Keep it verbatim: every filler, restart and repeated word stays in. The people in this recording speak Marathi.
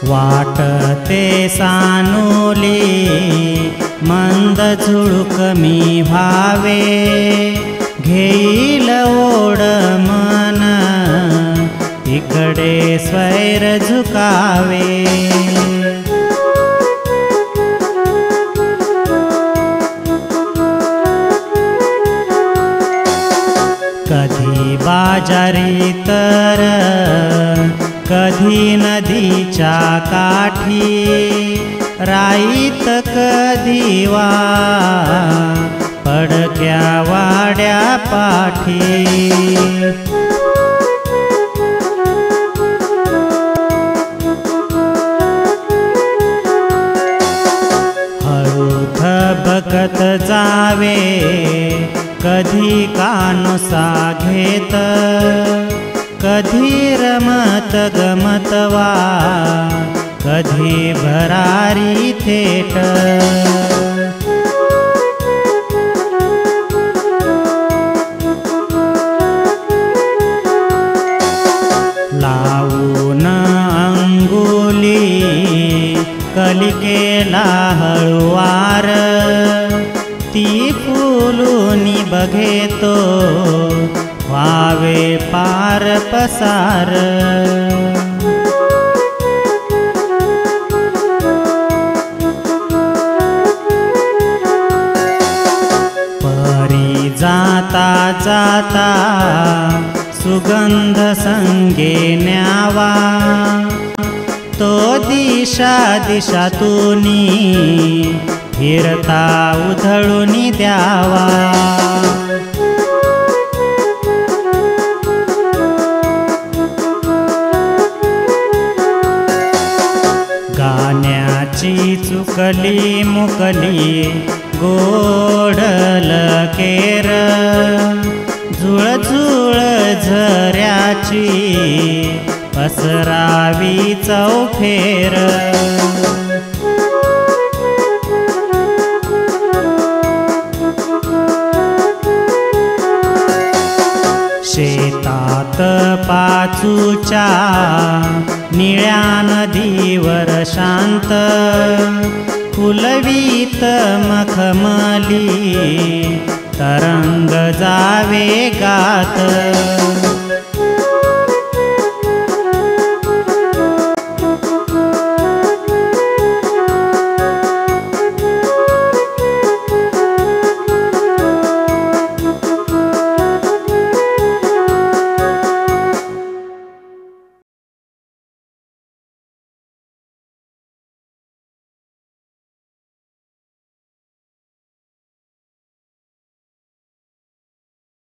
वाटते सानुली मंद झुळूक मी व्हावे, घेईल ओढ मन इकडे स्वैर झुकावे। कधी बाजारी तर कधी नदीच्या काठी, राईत कधी वा पडक्या वाड्या पाठी। हळू थबकत जावे कधी कानोसा घेत, कधी रमत गमतवा कधी भरारी थेट। लावून अंगुली कलिकेला हळुवार, ती फुलूनी बघेतो व्हावे पार पसार। परी जाता जाता सुगंध संगे न्यावा, तो दिशा दिशातूनी फिरता उधळूनी द्यावा। गाण्याची चुकली मुकली गोडल केर, झुळझुळ झऱ्याची पसरावी चौफेर। शेतात पाचूच्या निळ्या नदीवर शांत, फुलवीत मखमली तरंग जावे गात।